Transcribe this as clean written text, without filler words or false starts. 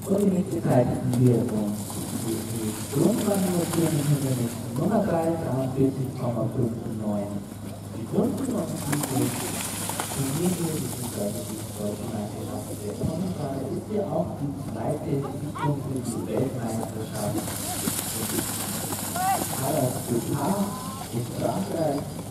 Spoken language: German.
Und die nächste halten wir uns die Grundkonjunktion in Hindernis Nummer 3, 43,59 Sekunden und die deutsche Meisterschaft der Turnfahrer ist ja auch die zweite zukünftige Weltmeisterschaft. Para in Frankreich